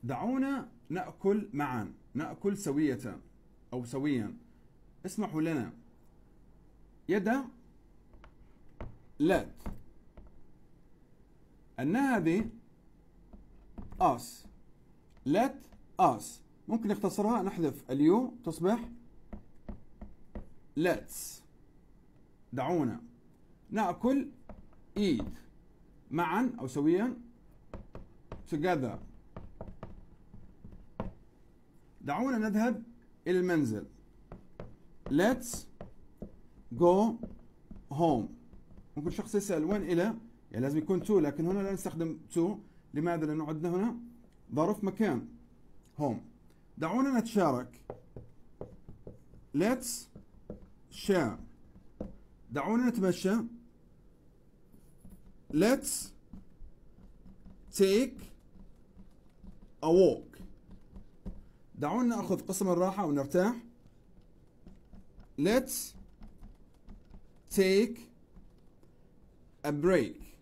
دعونا نأكل معا، نأكل سوية أو سويا. اسمحوا لنا. يدا let. أن هذه us. let us. ممكن نختصرها، نحذف اليو تصبح let's. دعونا نأكل eat معا أو سويا together. دعونا نذهب إلى المنزل. let's go home. ممكن شخص يسأل وين إلى؟ يعني لازم يكون to، لكن هنا لا نستخدم to. لماذا؟ لأنه عندنا هنا ظرف مكان home. دعونا نتشارك. let's share. دعونا نتمشى. let's take a walk. دعونا نأخذ قسم الراحة ونرتاح. let's take a break.